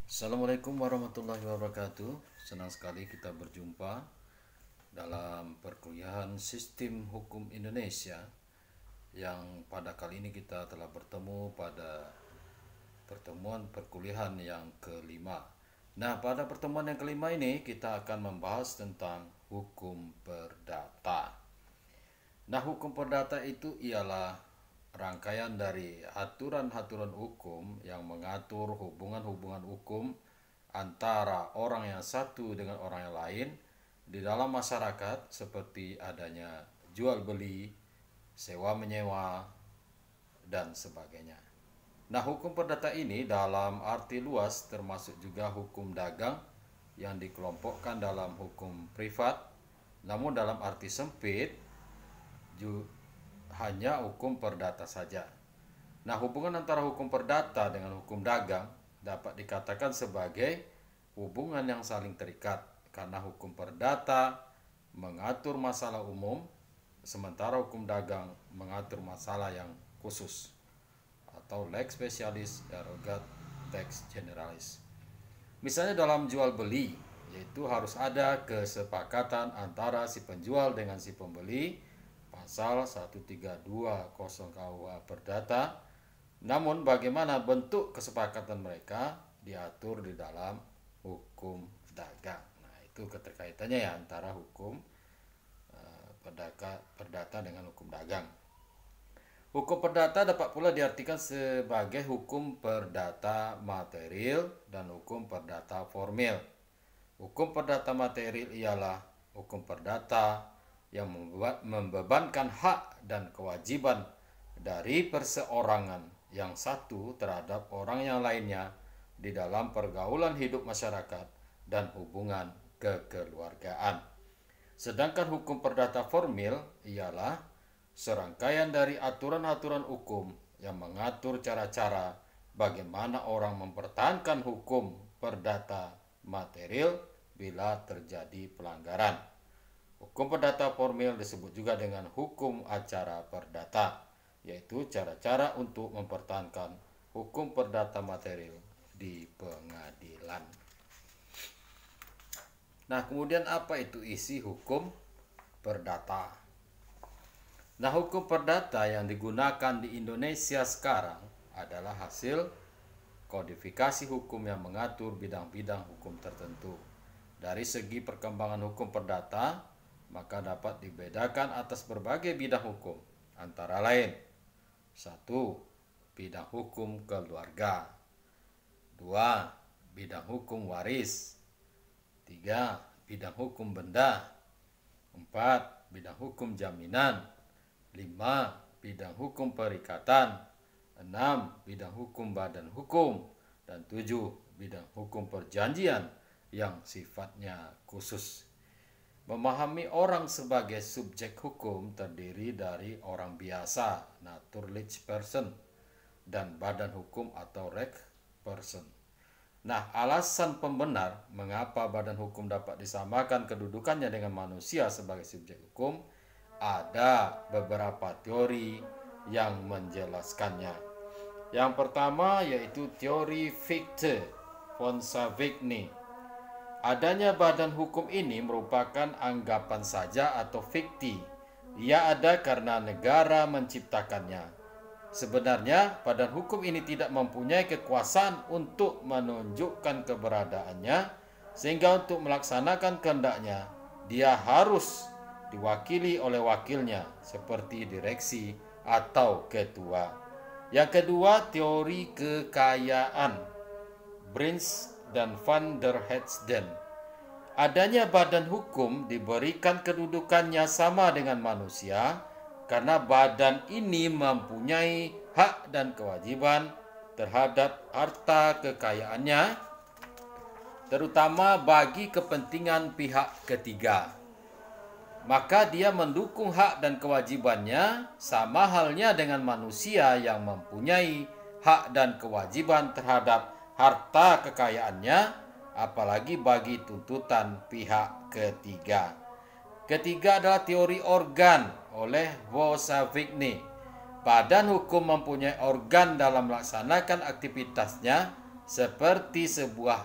Assalamualaikum warahmatullahi wabarakatuh. Senang sekali kita berjumpa dalam perkuliahan Sistem Hukum Indonesia yang pada kali ini kita telah bertemu pada pertemuan perkuliahan yang kelima. Nah, pada pertemuan yang kelima ini kita akan membahas tentang hukum perdata. Nah, hukum perdata itu ialah rangkaian dari aturan-aturan hukum yang mengatur hubungan-hubungan hukum antara orang yang satu dengan orang yang lain di dalam masyarakat, seperti adanya jual beli, sewa menyewa, dan sebagainya. Nah, hukum perdata ini dalam arti luas termasuk juga hukum dagang yang dikelompokkan dalam hukum privat, namun dalam arti sempit hanya hukum perdata saja. Nah, hubungan antara hukum perdata dengan hukum dagang dapat dikatakan sebagai hubungan yang saling terikat, karena hukum perdata mengatur masalah umum, sementara hukum dagang mengatur masalah yang khusus, atau lex specialis erogat lex generalis. Misalnya dalam jual beli, yaitu harus ada kesepakatan antara si penjual dengan si pembeli, pasal 1320 KUH Perdata. Namun bagaimana bentuk kesepakatan mereka diatur di dalam hukum dagang. Nah, itu keterkaitannya ya antara hukum perdata dengan hukum dagang. Hukum perdata dapat pula diartikan sebagai hukum perdata material dan hukum perdata formil. Hukum perdata material ialah hukum perdata yang membebankan hak dan kewajiban dari perseorangan yang satu terhadap orang yang lainnya di dalam pergaulan hidup masyarakat dan hubungan kekeluargaan. Sedangkan hukum perdata formil ialah serangkaian dari aturan-aturan hukum yang mengatur cara-cara bagaimana orang mempertahankan hukum perdata material bila terjadi pelanggaran. Hukum perdata formil disebut juga dengan hukum acara perdata, yaitu cara-cara untuk mempertahankan hukum perdata material di pengadilan. Nah, kemudian apa itu isi hukum perdata? Nah, hukum perdata yang digunakan di Indonesia sekarang adalah hasil kodifikasi hukum yang mengatur bidang-bidang hukum tertentu. Dari segi perkembangan hukum perdata, maka dapat dibedakan atas berbagai bidang hukum, antara lain: 1. Bidang hukum keluarga. 2. Bidang hukum waris. 3. Bidang hukum benda. 4. Bidang hukum jaminan. 5. Bidang hukum perikatan. 6. Bidang hukum badan hukum. Dan 7. Bidang hukum perjanjian yang sifatnya khusus. Memahami orang sebagai subjek hukum terdiri dari orang biasa, naturalized person, dan badan hukum atau reg person. Nah, alasan pembenar mengapa badan hukum dapat disamakan kedudukannya dengan manusia sebagai subjek hukum, ada beberapa teori yang menjelaskannya. Yang pertama yaitu teori Fichte von Savigny. Adanya badan hukum ini merupakan anggapan saja atau fikti. Ia ada karena negara menciptakannya. Sebenarnya badan hukum ini tidak mempunyai kekuasaan untuk menunjukkan keberadaannya, sehingga untuk melaksanakan kehendaknya dia harus diwakili oleh wakilnya seperti direksi atau ketua. Yang kedua, teori kekayaan, Brins dan Van der Heijden. Adanya badan hukum diberikan kedudukannya sama dengan manusia karena badan ini mempunyai hak dan kewajiban terhadap harta kekayaannya, terutama bagi kepentingan pihak ketiga. Maka dia mendukung hak dan kewajibannya sama halnya dengan manusia yang mempunyai hak dan kewajiban terhadap harta kekayaannya, apalagi bagi tuntutan pihak ketiga. Ketiga adalah teori organ oleh von Savigny. Badan hukum mempunyai organ dalam melaksanakan aktivitasnya seperti sebuah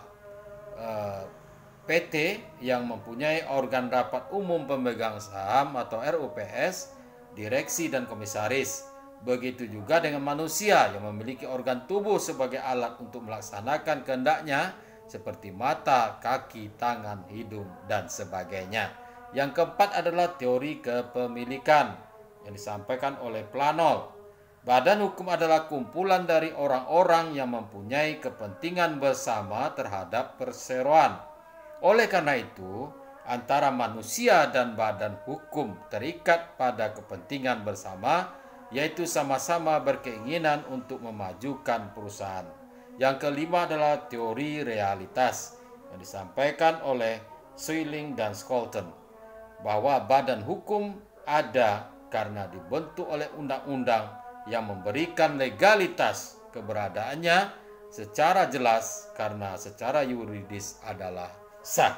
PT yang mempunyai organ rapat umum pemegang saham atau RUPS, direksi dan komisaris. Begitu juga dengan manusia yang memiliki organ tubuh sebagai alat untuk melaksanakan kehendaknya seperti mata, kaki, tangan, hidung, dan sebagainya. Yang keempat adalah teori kepemilikan yang disampaikan oleh Planol. Badan hukum adalah kumpulan dari orang-orang yang mempunyai kepentingan bersama terhadap perseroan. Oleh karena itu, antara manusia dan badan hukum terikat pada kepentingan bersama, yaitu sama-sama berkeinginan untuk memajukan perusahaan. Yang kelima adalah teori realitas yang disampaikan oleh Suiling dan Scholten, bahwa badan hukum ada karena dibentuk oleh undang-undang yang memberikan legalitas keberadaannya secara jelas karena secara yuridis adalah sah.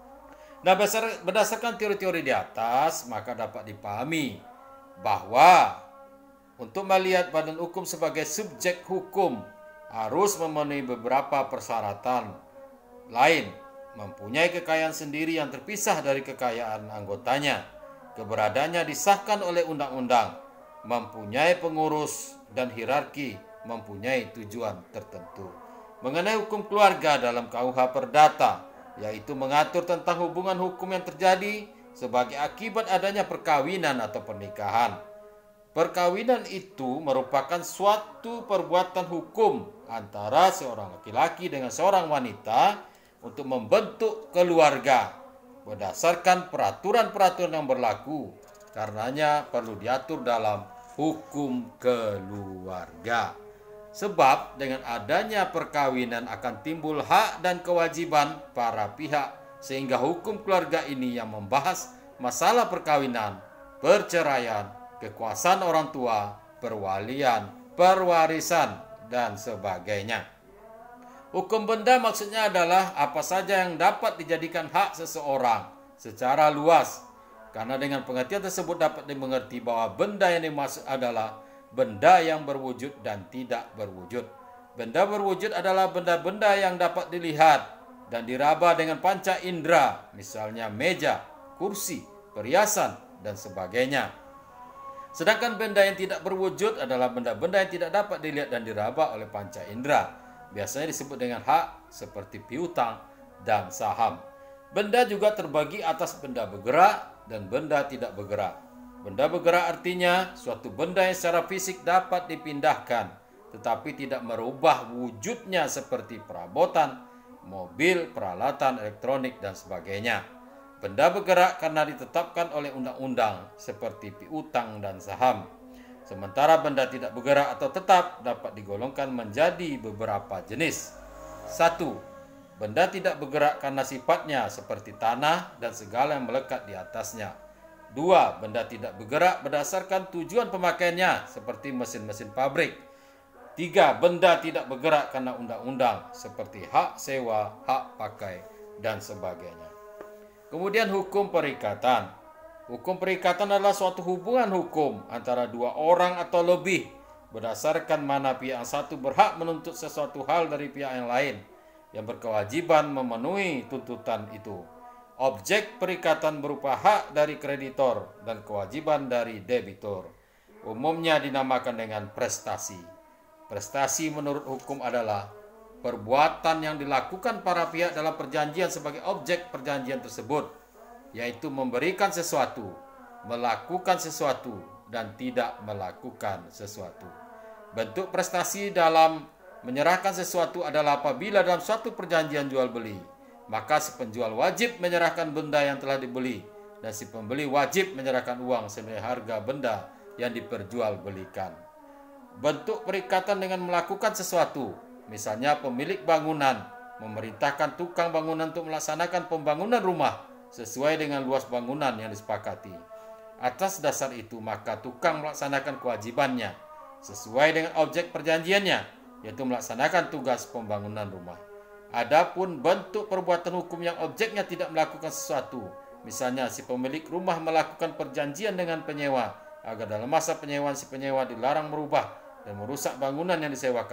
Nah, berdasarkan teori-teori di atas, maka dapat dipahami bahwa untuk melihat badan hukum sebagai subjek hukum harus memenuhi beberapa persyaratan lain, mempunyai kekayaan sendiri yang terpisah dari kekayaan anggotanya, keberadaannya disahkan oleh undang-undang, mempunyai pengurus dan hierarki, mempunyai tujuan tertentu. Mengenai hukum keluarga dalam KUH Perdata, yaitu mengatur tentang hubungan hukum yang terjadi sebagai akibat adanya perkawinan atau pernikahan. Perkawinan itu merupakan suatu perbuatan hukum antara seorang laki-laki dengan seorang wanita untuk membentuk keluarga berdasarkan peraturan-peraturan yang berlaku. Karenanya perlu diatur dalam hukum keluarga. Sebab dengan adanya perkawinan akan timbul hak dan kewajiban para pihak, sehingga hukum keluarga ini yang membahas masalah perkawinan, perceraian, kekuasaan orang tua, perwalian, perwarisan, dan sebagainya. Hukum benda maksudnya adalah apa saja yang dapat dijadikan hak seseorang secara luas. Karena dengan pengertian tersebut dapat dimengerti bahwa benda yang dimaksud adalah benda yang berwujud dan tidak berwujud. Benda berwujud adalah benda-benda yang dapat dilihat dan diraba dengan panca indera, misalnya meja, kursi, perhiasan, dan sebagainya. Sedangkan benda yang tidak berwujud adalah benda-benda yang tidak dapat dilihat dan diraba oleh panca indera. Biasanya disebut dengan hak seperti piutang dan saham. Benda juga terbagi atas benda bergerak dan benda tidak bergerak. Benda bergerak artinya suatu benda yang secara fisik dapat dipindahkan, tetapi tidak merubah wujudnya seperti perabotan, mobil, peralatan elektronik, dan sebagainya. Benda bergerak karena ditetapkan oleh undang-undang seperti piutang dan saham. Sementara benda tidak bergerak atau tetap dapat digolongkan menjadi beberapa jenis. 1. Benda tidak bergerak karena sifatnya seperti tanah dan segala yang melekat di atasnya. 2. Benda tidak bergerak berdasarkan tujuan pemakaiannya seperti mesin-mesin pabrik. 3. Benda tidak bergerak karena undang-undang seperti hak sewa, hak pakai, dan sebagainya. Kemudian hukum perikatan. Hukum perikatan adalah suatu hubungan hukum antara dua orang atau lebih berdasarkan mana pihak yang satu berhak menuntut sesuatu hal dari pihak yang lain yang berkewajiban memenuhi tuntutan itu. Objek perikatan berupa hak dari kreditor dan kewajiban dari debitur. Umumnya dinamakan dengan prestasi. Prestasi menurut hukum adalah perbuatan yang dilakukan para pihak dalam perjanjian sebagai objek perjanjian tersebut, yaitu memberikan sesuatu, melakukan sesuatu, dan tidak melakukan sesuatu. Bentuk prestasi dalam menyerahkan sesuatu adalah apabila dalam suatu perjanjian jual beli, maka si penjual wajib menyerahkan benda yang telah dibeli dan si pembeli wajib menyerahkan uang senilai harga benda yang diperjualbelikan. Bentuk perikatan dengan melakukan sesuatu, misalnya pemilik bangunan memerintahkan tukang bangunan untuk melaksanakan pembangunan rumah sesuai dengan luas bangunan yang disepakati. Atas dasar itu, maka tukang melaksanakan kewajibannya sesuai dengan objek perjanjiannya, yaitu melaksanakan tugas pembangunan rumah. Adapun bentuk perbuatan hukum yang objeknya tidak melakukan sesuatu, misalnya si pemilik rumah melakukan perjanjian dengan penyewa agar dalam masa penyewaan si penyewa dilarang merubah dan merusak bangunan yang disewakan,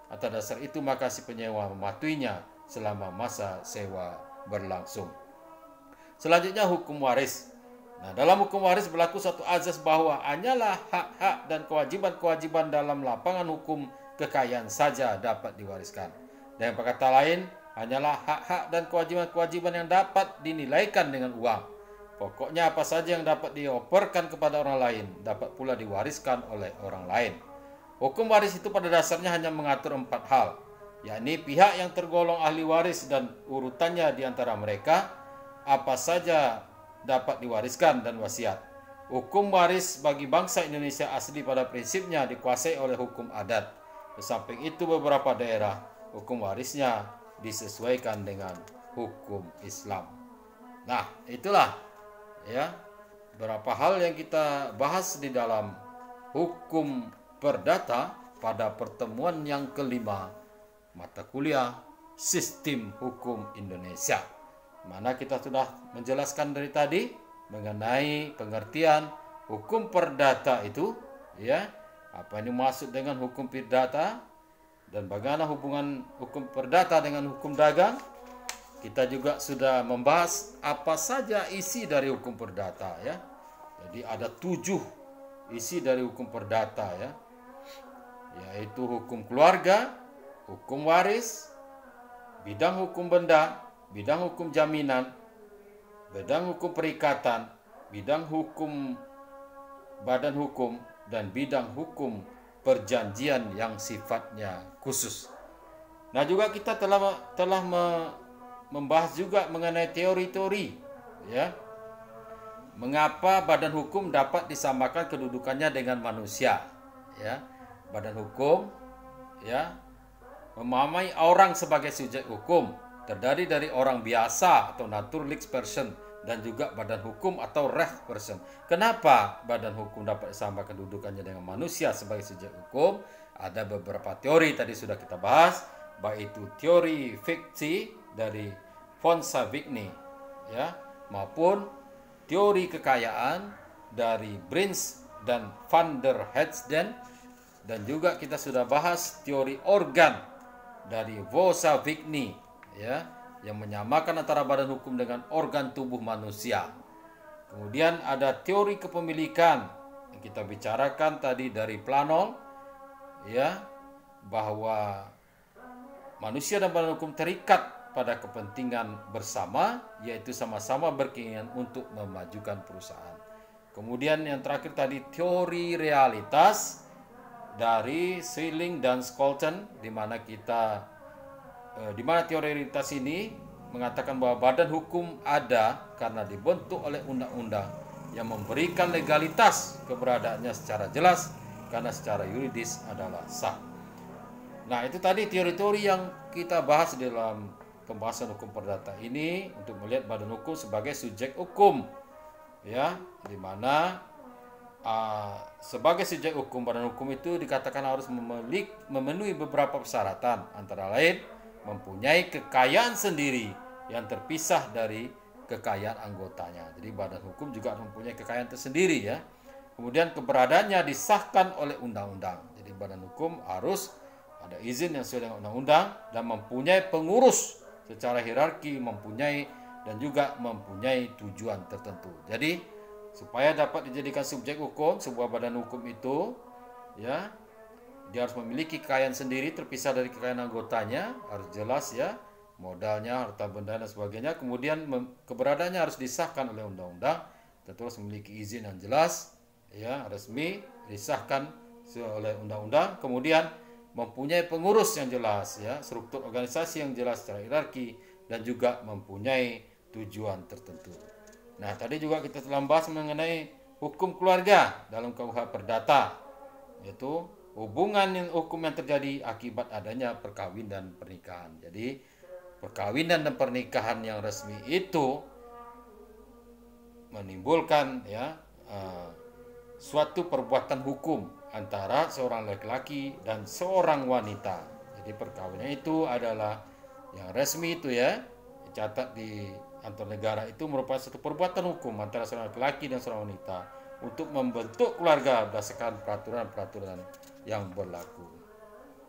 Atas dasar itu maka si penyewa mematuhinya selama masa sewa berlangsung. Selanjutnya hukum waris. Nah, dalam hukum waris berlaku satu azas bahwa hanyalah hak-hak dan kewajiban-kewajiban dalam lapangan hukum kekayaan saja dapat diwariskan. Dengan kata lain, hanyalah hak-hak dan kewajiban-kewajiban yang dapat dinilaikan dengan uang. Pokoknya apa saja yang dapat dioperkan kepada orang lain dapat pula diwariskan oleh orang lain. Hukum waris itu pada dasarnya hanya mengatur 4 hal, yakni pihak yang tergolong ahli waris dan urutannya di antara mereka, apa saja dapat diwariskan dan wasiat. Hukum waris bagi bangsa Indonesia asli pada prinsipnya dikuasai oleh hukum adat. Di samping itu beberapa daerah hukum warisnya disesuaikan dengan hukum Islam. Nah, itulah ya beberapa hal yang kita bahas di dalam hukum perdata pada pertemuan yang kelima mata kuliah Sistem Hukum Indonesia. Mana kita sudah menjelaskan dari tadi mengenai pengertian hukum perdata itu, ya, apa ini maksud dengan hukum perdata dan bagaimana hubungan hukum perdata dengan hukum dagang. Kita juga sudah membahas apa saja isi dari hukum perdata, ya. Jadi ada 7 isi dari hukum perdata, ya, yaitu hukum keluarga, hukum waris, bidang hukum benda, bidang hukum jaminan, bidang hukum perikatan, bidang hukum badan hukum, dan bidang hukum perjanjian yang sifatnya khusus. Nah, juga kita telah membahas juga mengenai teori-teori, ya, mengapa badan hukum dapat disamakan kedudukannya dengan manusia, ya. Badan hukum, ya, memahami orang sebagai subjek hukum, terdiri dari orang biasa atau naturalized person dan juga badan hukum atau res person. Kenapa badan hukum dapat disamakan kedudukannya dengan manusia sebagai subjek hukum? Ada beberapa teori tadi sudah kita bahas, baik itu teori fiksi dari von Savigny, ya, maupun teori kekayaan dari Brins dan van der Heijden, dan juga kita sudah bahas teori organ dari von Savigny, ya, yang menyamakan antara badan hukum dengan organ tubuh manusia. Kemudian ada teori kepemilikan yang kita bicarakan tadi dari Planol, ya, bahwa manusia dan badan hukum terikat pada kepentingan bersama, yaitu sama-sama berkeinginan untuk memajukan perusahaan. Kemudian yang terakhir tadi teori realitas dari Schilling dan Scholten, di mana teori realitas ini mengatakan bahwa badan hukum ada karena dibentuk oleh undang-undang yang memberikan legalitas keberadaannya secara jelas karena secara yuridis adalah sah. Nah, itu tadi teori-teori yang kita bahas dalam pembahasan hukum perdata ini untuk melihat badan hukum sebagai subjek hukum, ya, di mana sebagai subjek hukum, badan hukum itu dikatakan harus memenuhi beberapa persyaratan, antara lain mempunyai kekayaan sendiri yang terpisah dari kekayaan anggotanya. Jadi badan hukum juga mempunyai kekayaan tersendiri, ya. Kemudian keberadaannya disahkan oleh undang-undang. Jadi badan hukum harus ada izin yang sesuai dengan undang-undang dan mempunyai pengurus secara hierarki, dan juga mempunyai tujuan tertentu. Jadi supaya dapat dijadikan subjek hukum sebuah badan hukum itu, ya, dia harus memiliki kekayaan sendiri terpisah dari kekayaan anggotanya, harus jelas, ya, modalnya, harta benda dan sebagainya. Kemudian keberadaannya harus disahkan oleh undang-undang, tentu harus memiliki izin yang jelas, ya, resmi, disahkan oleh undang-undang. Kemudian mempunyai pengurus yang jelas, ya, struktur organisasi yang jelas secara hierarki, dan juga mempunyai tujuan tertentu. Nah, tadi juga kita telah bahas mengenai hukum keluarga dalam KUH Perdata, yaitu hubungan hukum yang terjadi akibat adanya perkawinan dan pernikahan. Jadi perkawinan dan pernikahan yang resmi itu menimbulkan, ya, suatu perbuatan hukum antara seorang laki-laki dan seorang wanita. Jadi perkawinan itu adalah yang resmi itu, ya, dicatat di antar negara, itu merupakan satu perbuatan hukum antara seorang laki-laki dan seorang wanita untuk membentuk keluarga berdasarkan peraturan-peraturan yang berlaku.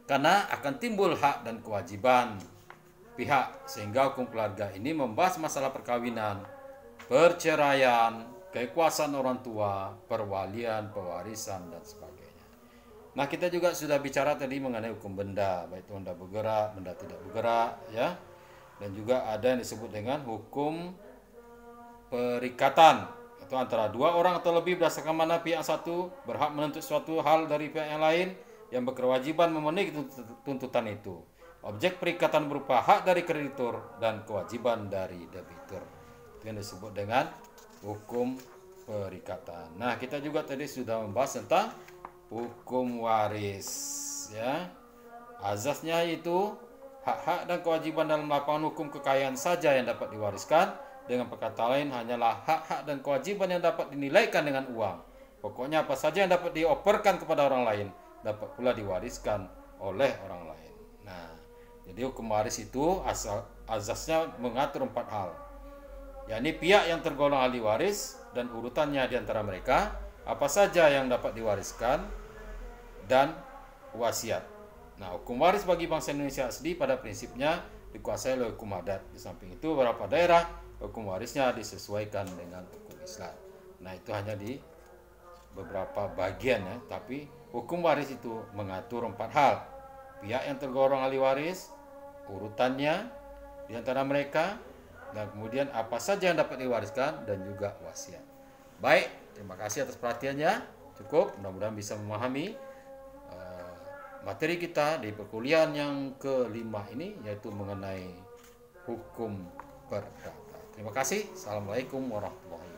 Karena akan timbul hak dan kewajiban pihak, sehingga hukum keluarga ini membahas masalah perkawinan, perceraian, kekuasaan orang tua, perwalian, pewarisan, dan sebagainya. Nah, kita juga sudah bicara tadi mengenai hukum benda, baik itu benda bergerak, benda tidak bergerak, ya. Dan juga ada yang disebut dengan hukum perikatan, itu antara dua orang atau lebih berdasarkan mana pihak satu berhak menuntut suatu hal dari pihak yang lain yang berkewajiban memenuhi tuntutan itu. Objek perikatan berupa hak dari kreditur dan kewajiban dari debitur. Itu yang disebut dengan hukum perikatan. Nah, kita juga tadi sudah membahas tentang hukum waris, ya. Azasnya itu hak-hak dan kewajiban dalam melakukan hukum kekayaan saja yang dapat diwariskan. Dengan perkataan lain, hanyalah hak-hak dan kewajiban yang dapat dinilaikan dengan uang. Pokoknya apa saja yang dapat dioperkan kepada orang lain dapat pula diwariskan oleh orang lain. Nah, jadi hukum waris itu azasnya mengatur 4 hal. Yakni pihak yang tergolong ahli waris dan urutannya di antara mereka, apa saja yang dapat diwariskan, dan wasiat. Nah, hukum waris bagi bangsa Indonesia asli pada prinsipnya dikuasai oleh hukum adat. Di samping itu, beberapa daerah hukum warisnya disesuaikan dengan hukum Islam. Nah, itu hanya di beberapa bagian, ya. Tapi hukum waris itu mengatur 4 hal. Pihak yang tergolong ahli waris, urutannya di antara mereka, dan kemudian apa saja yang dapat diwariskan, dan juga wasiat. Baik, terima kasih atas perhatiannya. Cukup, mudah-mudahan bisa memahami materi kita di perkuliahan yang kelima ini, yaitu mengenai hukum perdata. Terima kasih. Assalamualaikum warahmatullahi wabarakatuh.